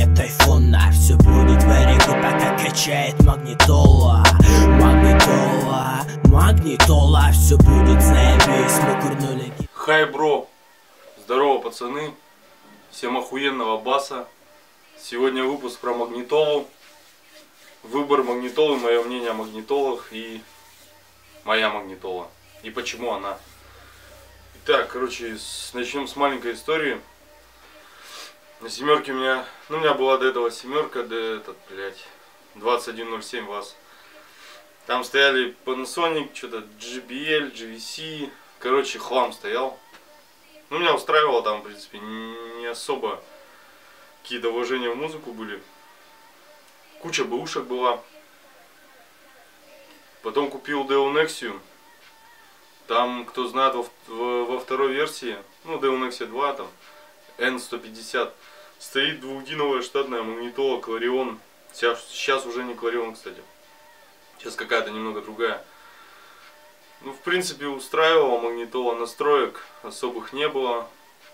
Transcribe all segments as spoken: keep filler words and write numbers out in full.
нет айфона. Все будет very good, пока качает магнитола. Магнитола, магнитола. Все будет заебись, мы курнули. Хай, бро! Здорово, пацаны! Всем охуенного баса! Сегодня выпуск про магнитолу. Выбор магнитолы, мое мнение о магнитолах и моя магнитола. И почему она. Итак, короче, с, начнем с маленькой истории. На семерке у меня, ну у меня была до этого семерка, до этот, блядь, двадцать один ноль семь ваз. Там стояли Panasonic, что-то джей би эл, джей ви си, короче, хлам стоял. Ну, меня устраивало там, в принципе, не особо какие-то вложения в музыку были. Куча бэушек была. Потом купил Deo Nexia. Там, кто знает, во, во, во второй версии, ну, Deo Nexia два, там, эн сто пятьдесят, стоит двухдиновая штатная магнитола Clarion. Сейчас, сейчас уже не Clarion, кстати. Сейчас какая-то немного другая. Ну, в принципе, устраивала магнитола, настроек особых не было.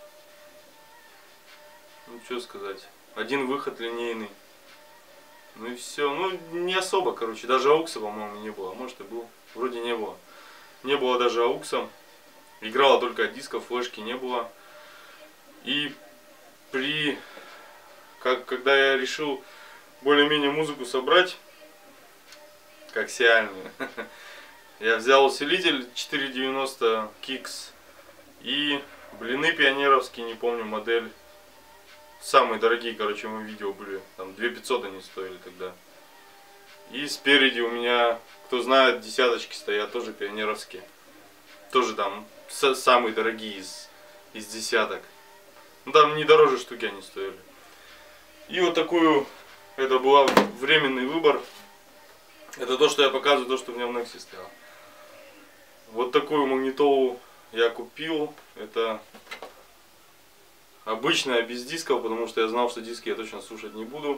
Ну, что сказать. Один выход линейный. Ну и все. Ну, не особо, короче. Даже аукса, по-моему, не было. Может и был. Вроде не было. Не было даже аукса. Играла только от диска, флешки не было. И при... Как, когда я решил более-менее музыку собрать, как сиальную, я взял усилитель четыре девяносто Kicks и блины пионеровские, не помню модель. Самые дорогие, короче, мы видео были. Там две тысячи пятьсот они стоили тогда. И спереди у меня, кто знает, десяточки стоят, тоже пионеровские. Тоже там самые дорогие из, из десяток. Ну там не дороже штуки они стоили. И вот такую, это был временный выбор. Это то, что я показываю, то, что у меня в Nexia стояло. Вот такую магнитолу я купил. Это обычная, без дисков, потому что я знал, что диски я точно слушать не буду.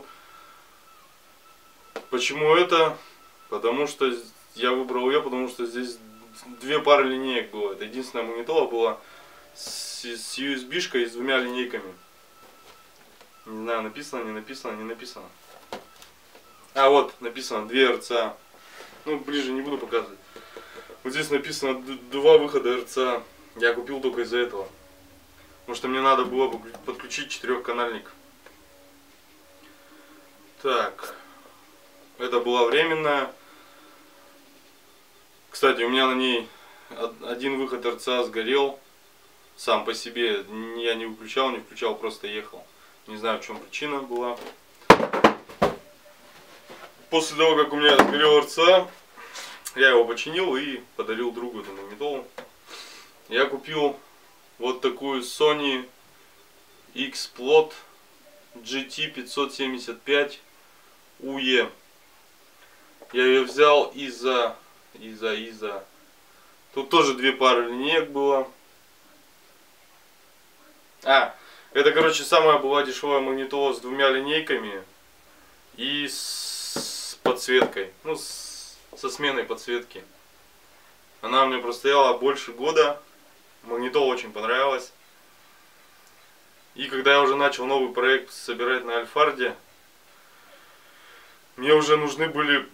Почему это? Потому что я выбрал ее, потому что здесь две пары линеек было. Это единственная магнитола была с, с ю эс би-шкой и с двумя линейками. Не знаю, написано, не написано, не написано. А вот, написано две эр цэ а. Ну, ближе не буду показывать. Вот здесь написано два выхода эр цэ а. Я купил только из-за этого. Потому что мне надо было подключить четырехканальник. Так. Это была временная. Кстати, у меня на ней один выход эр цэ а сгорел. Сам по себе. Я не выключал, не включал, просто ехал. Не знаю, в чем причина была. После того, как у меня сгорел эр цэ а, я его починил и подарил другу эту магнитолу. Я купил вот такую Sony X-Plot джи ти пятьсот семьдесят пять ю и. Я ее взял из-за... Из-за... Из-за... Тут тоже две пары линеек было. А, это, короче, самая была дешевая магнитола с двумя линейками и с подсветкой. Ну, с... со сменой подсветки. Она мне простояла больше года. Магнитола очень понравилась. И когда я уже начал новый проект собирать на Альфарде, мне уже нужны были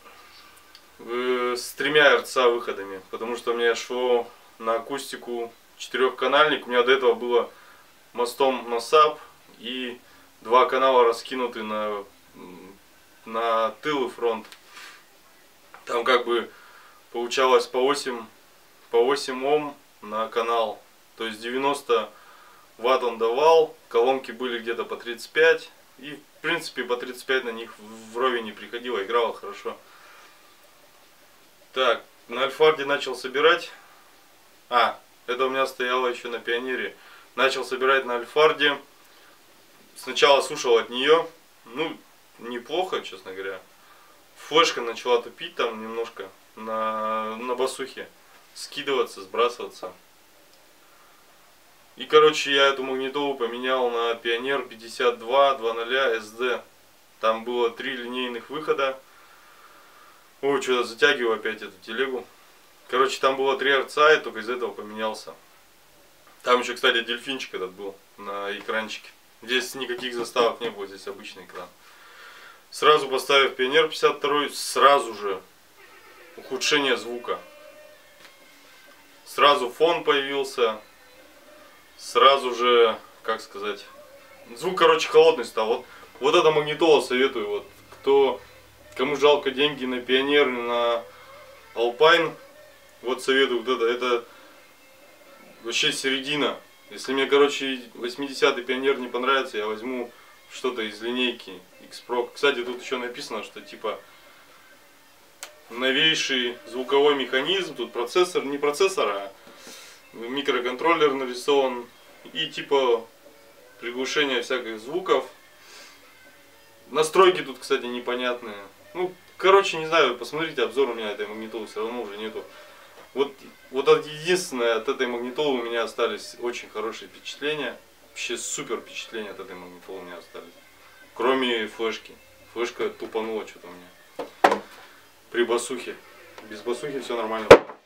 э, с тремя эр цэ а выходами. Потому что у меня шло на акустику четырехканальник. У меня до этого было мостом на саб и два канала раскинуты на, на тыл и фронт. Там как бы получалось по восемь, по восемь ом на канал. То есть девяносто ватт он давал. Колонки были где-то по тридцать пять. И в принципе по тридцать пять на них вровень не приходило. Играло хорошо. Так, на Альфарде начал собирать. А, это у меня стояло еще на Пионере. Начал собирать на Альфарде. Сначала слушал от нее. Ну, неплохо, честно говоря. Флешка начала тупить там немножко. На, на басухе. Скидываться, сбрасываться. И, короче, я эту магнитолу поменял на Pioneer пятьдесят два двадцать эс ди. Там было три линейных выхода. Ой, что-то затягиваю опять эту телегу. Короче, там было три эр цэ а, и только из этого поменялся. Там еще, кстати, дельфинчик этот был на экранчике. Здесь никаких заставок не было, здесь обычный экран. Сразу поставив Пионер пятьдесят два, сразу же ухудшение звука. Сразу фон появился. Сразу же, как сказать, звук, короче, холодный стал. Вот, вот эта магнитола советую. Вот, кто, кому жалко деньги на Пионер, на Alpine, вот советую. Вот это, это вообще середина. Если мне, короче, восьмидесятый Пионер не понравится, я возьму что-то из линейки X-Pro. Кстати, тут еще написано, что типа новейший звуковой механизм. Тут процессор, не процессор, а микроконтроллер нарисован. И типа приглушение всяких звуков. Настройки тут, кстати, непонятные. Ну, короче, не знаю, посмотрите обзор у меня этой магнитолы, все равно уже нету. Вот, вот единственное, от этой магнитолы у меня остались очень хорошие впечатления. Вообще супер впечатления от этой магнитолы у меня остались. Кроме флешки. Флешка тупанула что-то у меня. При басухе. Без басухи все нормально.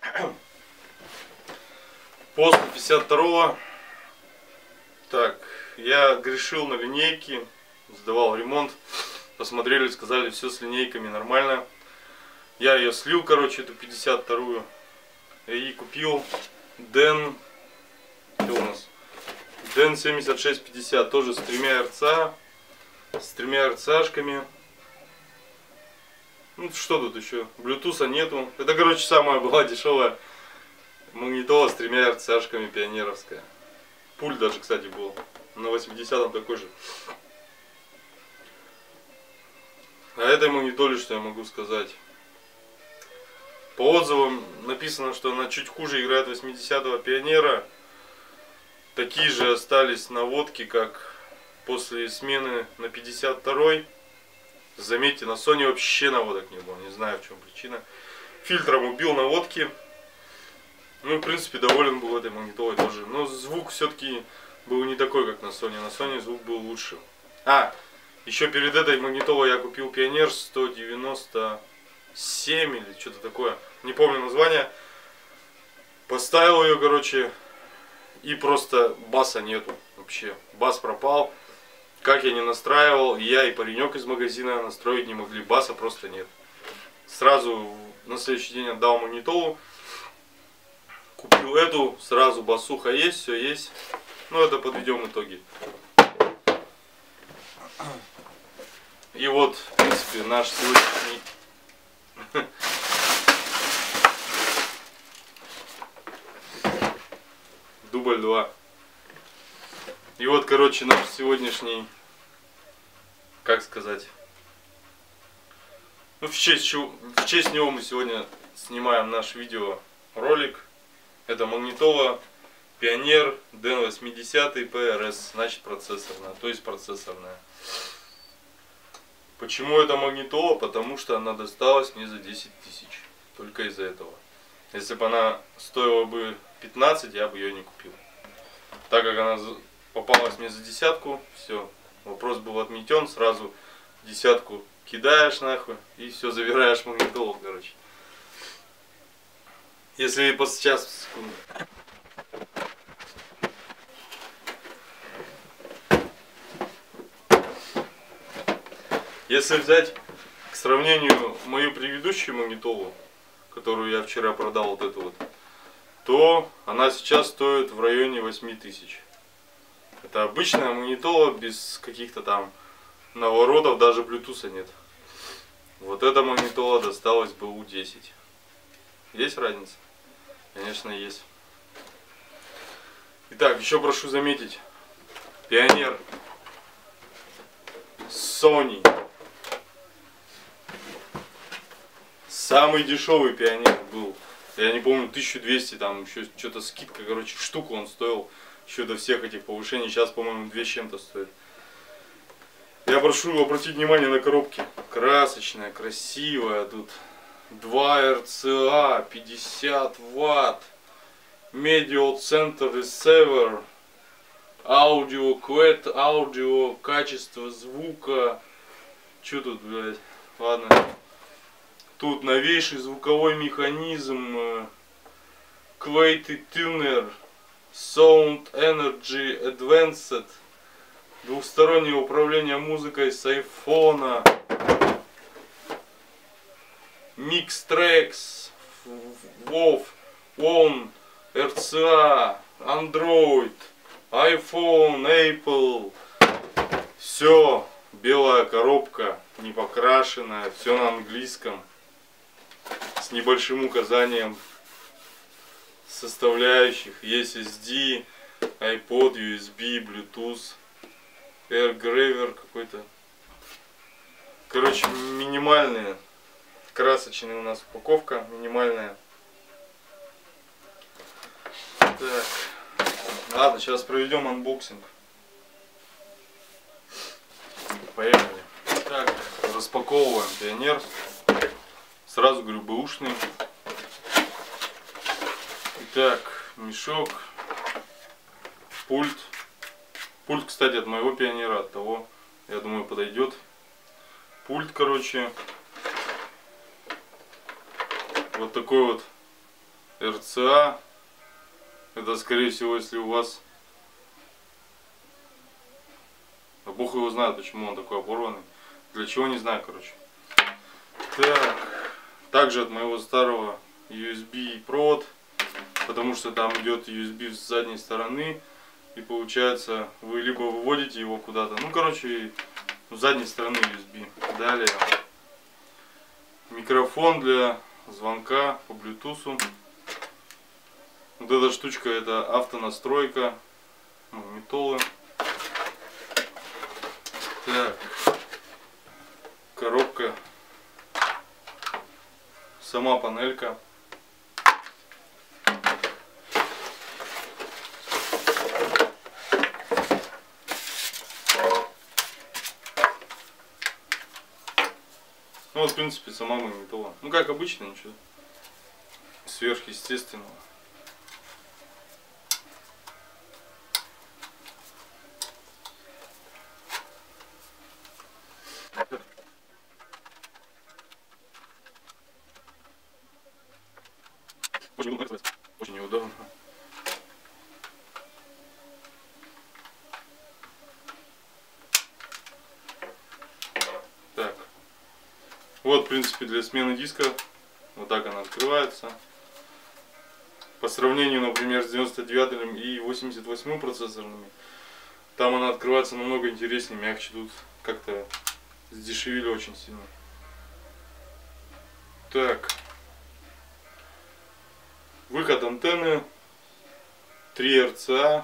После пятьдесят второго. Так, я грешил на линейке. Сдавал ремонт. Посмотрели, сказали, все с линейками нормально. Я ее слил, короче, эту пятьдесят вторую. И купил Дэн, что у нас? Дэн семьдесят шесть пятьдесят, тоже с тремя РЦА, с тремя РЦАшками. Ну что тут еще? Блютуса нету. Это, короче, самая была дешевая магнитола с тремя РЦАшками пионеровская. Пульт даже, кстати, был на восьмидесятом такой же. А этой магнитоле, что я могу сказать? По отзывам написано, что она чуть хуже играет восьмидесятого Пионера. Такие же остались наводки, как после смены на пятьдесят второй. Заметьте, на Sony вообще наводок не было. Не знаю, в чем причина. Фильтром убил наводки. Ну, в принципе, доволен был этой магнитолой тоже. Но звук все-таки был не такой, как на Sony. На Sony звук был лучше. А, еще перед этой магнитолой я купил Пионер сто девяносто семь или что-то такое, не помню название. Поставил ее, короче, и просто баса нету вообще. Бас пропал. Как я не настраивал, я и паренек из магазина настроить не могли. Баса просто нет. Сразу на следующий день отдал магнитолу. Купил эту, сразу басуха есть, все есть. Ну, это подведем итоги. И вот, в принципе, наш сегодняшний дубль два. И вот, короче, наш сегодняшний, как сказать, ну, в честь, чего, в честь него мы сегодня снимаем наш видеоролик. Это магнитола Пионер Дэн восемьдесят пи эр эс, значит процессорная, то есть процессорная. Почему это магнитола? Потому что она досталась мне за десять тысяч. Только из-за этого. Если бы она стоила бы пятнадцать, я бы ее не купил. Так как она попалась мне за десятку, все, вопрос был отметен, сразу десятку кидаешь нахуй и все, забираешь магнитолу, короче. Если по сейчас, секунду. Если взять к сравнению мою предыдущую магнитолу, которую я вчера продал, вот эту вот, то она сейчас стоит в районе восьми тысяч. Это обычная магнитола без каких-то там наворотов, даже блютуса нет. Вот эта магнитола досталась бэ у десять. Есть разница? Конечно, есть. Итак, еще прошу заметить. Пионер Sony. Самый дешевый Пионер был. Я не помню, тысяча двести, там еще что-то скидка, короче, штуку он стоил. Еще до всех этих повышений. Сейчас, по-моему, две с чем-то стоит. Я прошу обратить внимание на коробки. Красочная, красивая. Тут два эр цэ а, пятьдесят ватт. Medial Center Receiver. Аудио, квет, аудио, качество звука. Че тут, блядь? Ладно. Тут новейший звуковой механизм. Quality Tuner. Sound Energy Advanced. Двухстороннее управление музыкой с айфона. Mixtrax, WoW, WON, эр си эй, Android, iPhone, Apple. Все, белая коробка, не покрашенная, все на английском. С небольшим указанием составляющих. Есть эс ди, iPod, ю эс би, Bluetooth, AirGraver какой-то. Короче, минимальная. Красочная у нас упаковка, минимальная. Так. Ладно, сейчас проведем анбоксинг. Поехали. Так, распаковываем Пионер. Сразу говорю, бэушный. Итак, мешок. Пульт. Пульт, кстати, от моего Пионера, от того, я думаю, подойдет. Пульт, короче. Вот такой вот эр си эй. Это, скорее всего, если у вас... А бог его знает, почему он такой оборванный. Для чего, не знаю, короче. Так. Также от моего старого ю эс би провод. Потому что там идет ю эс би с задней стороны. И получается, вы либо выводите его куда-то. Ну, короче, с задней стороны ю эс би. Далее. Микрофон для звонка по Bluetooth. Вот эта штучка, это автонастройка. Магнитолы. Так. Коробка. Сама панелька. Ну вот, в принципе, сама магнитола. Ну, как обычно, ничего сверхъестественного. Очень неудобно. Так. Вот, в принципе, для смены диска. Вот так она открывается. По сравнению, например, с девяносто девятым и восемьдесят восьмым процессорами, там она открывается намного интереснее, мягче. Тут как-то сдешевили очень сильно. Так. Выход антенны. три эр си эй.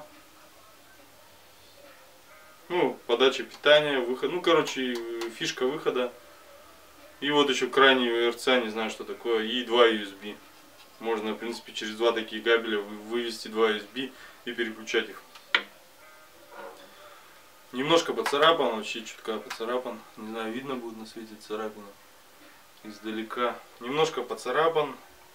Ну, подача питания, выход. Ну, короче, фишка выхода. И вот еще крайний эр си эй, не знаю, что такое. И два ю эс би. Можно, в принципе, через два такие кабеля вывести два ю эс би и переключать их. Немножко поцарапан, вообще чутка поцарапан. Не знаю, видно будет на свете царапина издалека. Немножко поцарапан.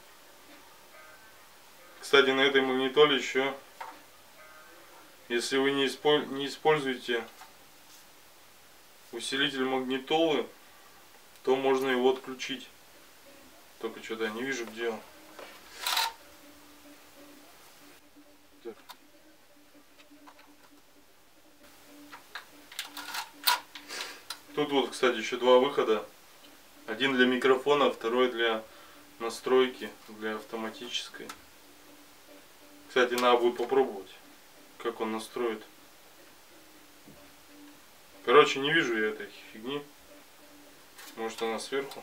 Кстати, на этой магнитоле еще, если вы не, исполь... не используете усилитель магнитолы, то можно его отключить. Только что-то я не вижу, где он. Так. Тут вот, кстати, еще два выхода. Один для микрофона, второй для настройки, для автоматической. Кстати, надо будет попробовать, как он настроит. Короче, не вижу я этой фигни. Может, она сверху.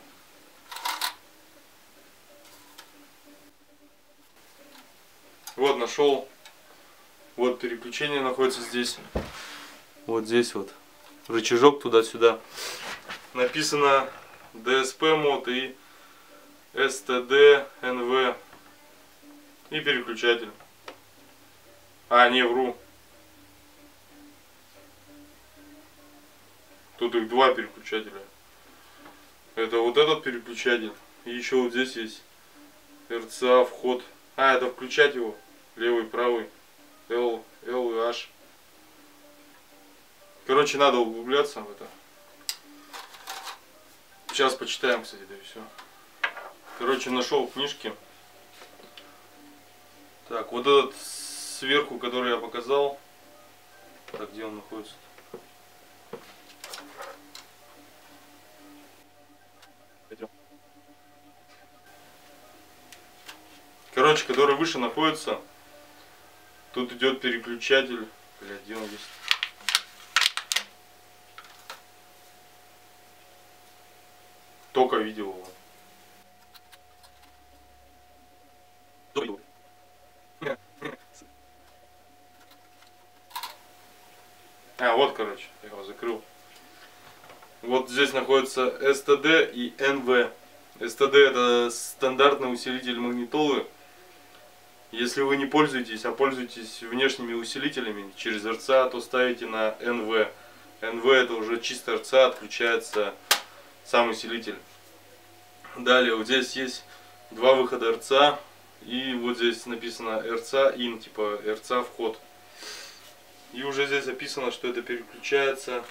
Вот, нашел. Вот переключение находится здесь. Вот здесь вот. Рычажок туда-сюда. Написано ди эс пи мод и эс ти ди эн ви. И переключатель. А, не, вру. Тут их два переключателя. Это вот этот переключатель. И еще вот здесь есть эр си эй вход. А, это включать его. Левый, правый. L, L и H. Короче, надо углубляться в это. Сейчас почитаем, кстати, да и все. Короче, нашел книжки. Так, вот этот сверху, который я показал. Так, где он находится? короче, который выше находится, тут идет переключатель. Блядь, где он есть? Только видел его. А, вот, короче, я его закрыл. Вот здесь находится эс тэ дэ и эн вэ. эс тэ дэ это стандартный усилитель магнитолы. Если вы не пользуетесь, а пользуетесь внешними усилителями через эр цэ а, то ставите на эн вэ. эн вэ это уже чисто эр цэ а, отключается сам усилитель. Далее вот здесь есть два выхода эр цэ а. И вот здесь написано эр цэ а ин, типа эр цэ а вход. И уже здесь записано, что это переключается.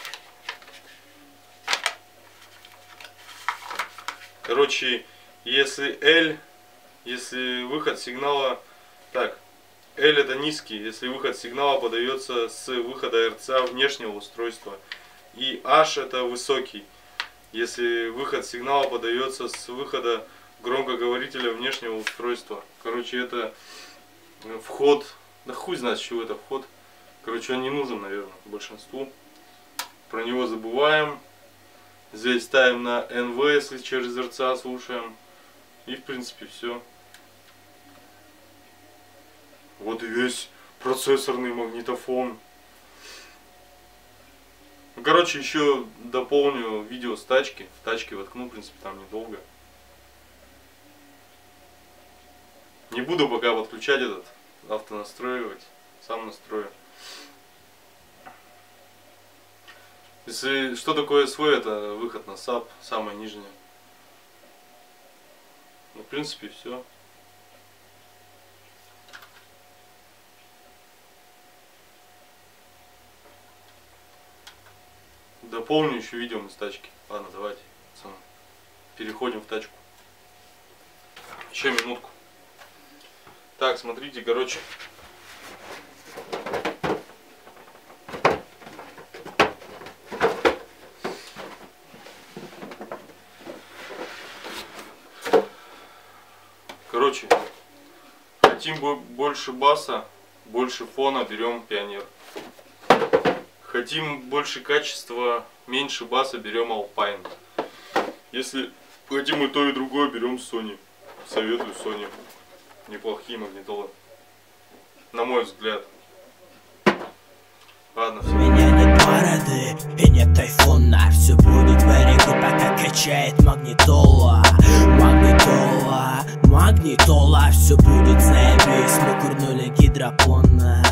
Короче, если L, если выход сигнала, так, L это низкий, если выход сигнала подается с выхода эр цэ а внешнего устройства. И H это высокий, если выход сигнала подается с выхода громкоговорителя внешнего устройства. Короче, это вход, да хуй знает, с чего это вход. Короче, он не нужен, наверное, большинству. Про него забываем. Здесь ставим на эн вэ, если через эр цэ а слушаем. И в принципе все. Вот и весь процессорный магнитофон. Короче, еще дополню видео с тачки. В тачке воткну, в принципе, там недолго. Не буду пока подключать этот, автонастроивать. Сам настрою. Если что такое эс вэ, это выход на саб, самое нижнее. Ну, в принципе, все. Дополню еще видео из тачки. Ладно, давайте, пацаны, переходим в тачку. Еще минутку. Так, смотрите, короче. Короче, хотим больше баса, больше фона, берем Пионер. Хотим больше качества, меньше баса, берем Alpine. Если хотим и то, и другое, берем Sony. Советую Sony. Неплохие магнитолы, на мой взгляд. Ладно, все. У меня нет бороды и нет айфона. Все будет very good, пока качает магнитола. Магнитола, магнитола. Все будет заебись, мы курнули гидропона.